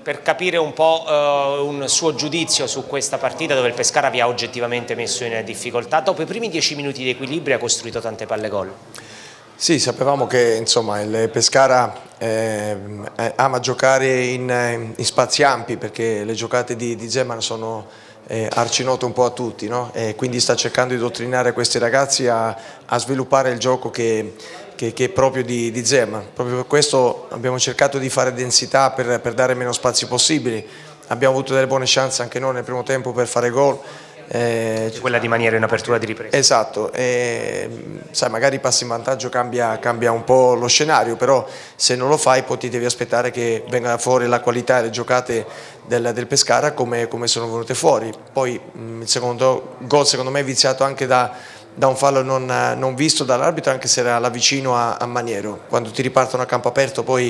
per capire un po' un suo giudizio su questa partita dove il Pescara vi ha oggettivamente messo in difficoltà. Dopo i primi 10 minuti di equilibrio ha costruito tante palle gol. Sì, sapevamo che insomma, il Pescara ama giocare in spazi ampi, perché le giocate di Zeman sono arcinote un po' a tutti, no? E quindi sta cercando di dottrinare questi ragazzi a sviluppare il gioco che è proprio di Zeman. Proprio per questo abbiamo cercato di fare densità per dare meno spazi possibili. Abbiamo avuto delle buone chance anche noi nel primo tempo per fare gol. Quella di Maniero in apertura di ripresa. Esatto, sai, magari passi in vantaggio, cambia un po' lo scenario, però se non lo fai poi ti devi aspettare che venga fuori la qualità e le giocate del Pescara come sono venute fuori. Poi il secondo gol secondo me è viziato anche da un fallo non visto dall'arbitro, anche se era là vicino a Maniero. Quando ti ripartono a campo aperto poi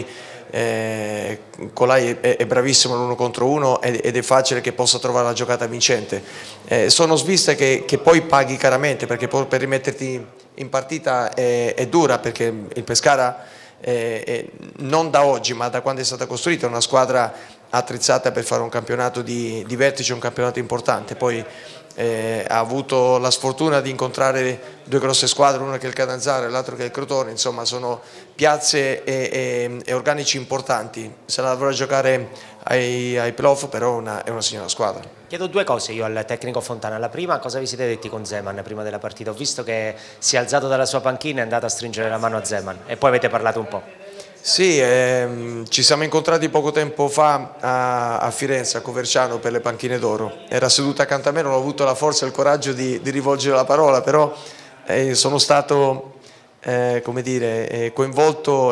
Colai è bravissimo l'1 contro 1 ed è facile che possa trovare la giocata vincente. Sono sviste che poi paghi caramente, perché poi per rimetterti in partita è dura, perché il Pescara non da oggi ma da quando è stata costruita è una squadra attrezzata per fare un campionato di vertice, un campionato importante. Poi ha avuto la sfortuna di incontrare due grosse squadre, una che è il Catanzaro e l'altro che è il Crotone. Insomma, sono piazze e organici importanti. Se la dovrà giocare ai playoff, però è una signora squadra. Chiedo due cose io al tecnico Fontana. La prima, cosa vi siete detti con Zeman prima della partita? Ho visto che si è alzato dalla sua panchina e è andato a stringere la mano a Zeman, e poi avete parlato un po'. Sì, ci siamo incontrati poco tempo fa a Firenze, a Coverciano, per le panchine d'oro. Era seduta accanto a me, non ho avuto la forza e il coraggio di rivolgere la parola, però sono stato come dire, coinvolto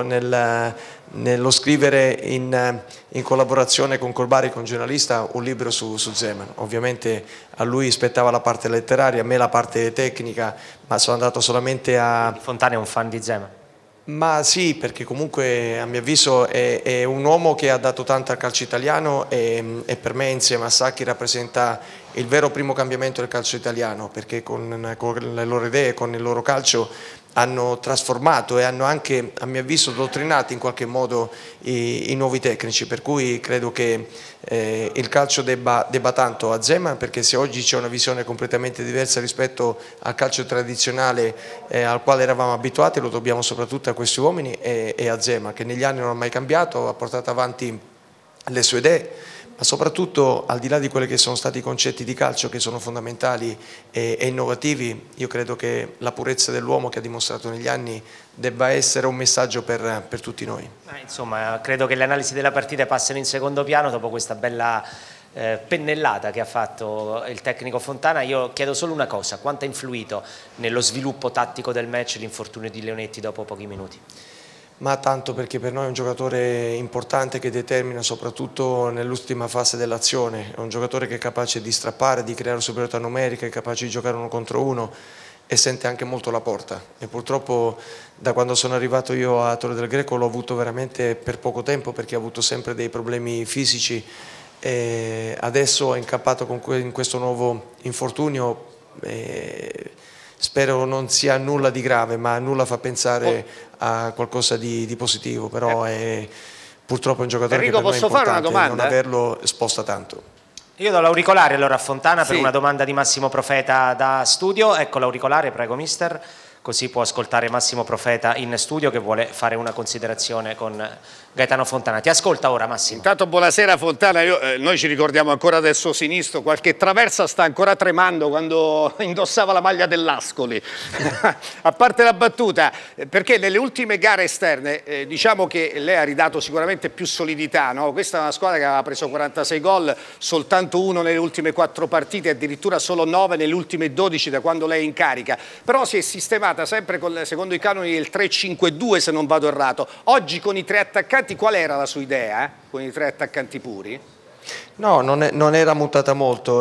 nello scrivere in collaborazione con Corbari, con un giornalista, un libro su Zeman. Ovviamente a lui spettava la parte letteraria, a me la parte tecnica, ma sono andato solamente a... Fontana è un fan di Zeman? Ma sì, perché comunque a mio avviso è un uomo che ha dato tanto al calcio italiano e per me insieme a Sacchi rappresenta il vero primo cambiamento del calcio italiano, perché con le loro idee, con il loro calcio hanno trasformato e hanno anche, a mio avviso, dottrinato in qualche modo i nuovi tecnici, per cui credo che il calcio debba tanto a Zeman, perché se oggi c'è una visione completamente diversa rispetto al calcio tradizionale al quale eravamo abituati, lo dobbiamo soprattutto a questi uomini e a Zeman, che negli anni non ha mai cambiato, ha portato avanti le sue idee, ma soprattutto al di là di quelli che sono stati i concetti di calcio che sono fondamentali e innovativi, io credo che la purezza dell'uomo che ha dimostrato negli anni debba essere un messaggio per tutti noi. Insomma, credo che le analisi della partita passino in secondo piano dopo questa bella pennellata che ha fatto il tecnico Fontana. Io chiedo solo una cosa: quanto ha influito nello sviluppo tattico del match l'infortunio di Leonetti dopo pochi minuti? Ma tanto, perché per noi è un giocatore importante che determina soprattutto nell'ultima fase dell'azione, è un giocatore che è capace di strappare, di creare superiorità numerica, è capace di giocare 1 contro 1 e sente anche molto la porta, e purtroppo da quando sono arrivato io a Torre del Greco l'ho avuto veramente per poco tempo, perché ha avuto sempre dei problemi fisici e adesso è incappato in questo nuovo infortunio. Spero non sia nulla di grave, ma nulla fa pensare a qualcosa di positivo, però purtroppo è un giocatore Enrico, che per noi è posso fare una importante, domanda? non averlo sposta tanto. Io do l'auricolare allora a Fontana per Sì. una domanda di Massimo Profeta da studio. Ecco l'auricolare, prego mister, così può ascoltare Massimo Profeta in studio che vuole fare una considerazione con Gaetano Fontana. Ti ascolta ora Massimo. Intanto buonasera Fontana, noi ci ricordiamo ancora del suo sinistro, qualche traversa sta ancora tremando quando indossava la maglia dell'Ascoli. A parte la battuta, perché nelle ultime gare esterne diciamo che lei ha ridato sicuramente più solidità, no? Questa è una squadra che aveva preso 46 gol, soltanto 1 nelle ultime 4 partite, addirittura solo 9 nelle ultime 12 da quando lei è in carica, però si è sistemata sempre secondo i canoni del 3-5-2 se non vado errato. Oggi con i 3 attaccanti qual era la sua idea? Con i 3 attaccanti puri? No, non era mutata molto.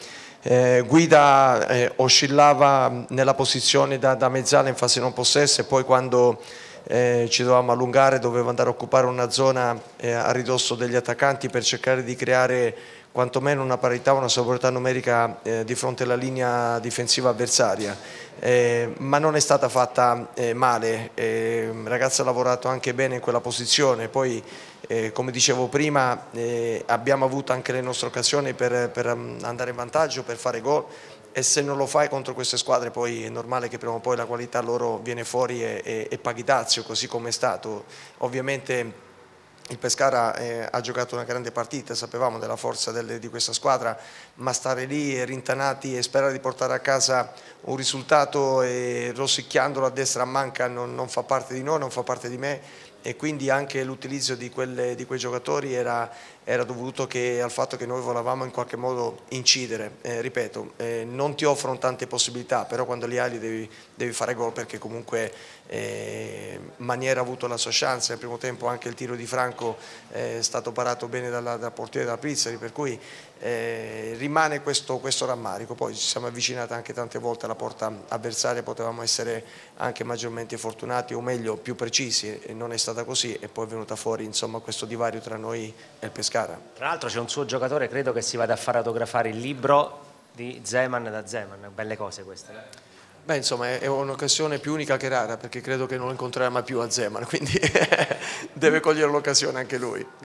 Guida oscillava nella posizione da mezzala in fase non possessa, e poi quando ci dovevamo allungare doveva andare a occupare una zona a ridosso degli attaccanti per cercare di creare quantomeno una parità, una superiorità numerica di fronte alla linea difensiva avversaria, ma non è stata fatta male. Il ragazzo ha lavorato anche bene in quella posizione, poi come dicevo prima, abbiamo avuto anche le nostre occasioni per andare in vantaggio, per fare gol, e se non lo fai contro queste squadre poi è normale che prima o poi la qualità loro viene fuori e paghi dazio, così come è stato. Ovviamente il Pescara ha giocato una grande partita, sapevamo della forza di questa squadra, ma stare lì rintanati e sperare di portare a casa un risultato rosicchiandolo a destra a manca non fa parte di noi, non fa parte di me, e quindi anche l'utilizzo di quei giocatori era dovuto al fatto che noi volevamo in qualche modo incidere. Ripeto, non ti offrono tante possibilità, però quando li hai devi fare gol, perché comunque Maniera ha avuto la sua chance. Nel primo tempo anche il tiro di Franco è stato parato bene dal portiere della Prizzari, per cui rimane questo rammarico. Poi ci siamo avvicinati anche tante volte alla porta avversaria, potevamo essere anche maggiormente fortunati, o meglio più precisi, e non è stata così, e poi è venuta fuori insomma questo divario tra noi e il Pescara. Tra l'altro c'è un suo giocatore, credo che si vada a fare autografare il libro di Zeman da Zeman, belle cose queste. Beh, insomma, è un'occasione più unica che rara, perché credo che non lo incontrerà mai più a Zeman, quindi deve cogliere l'occasione anche lui.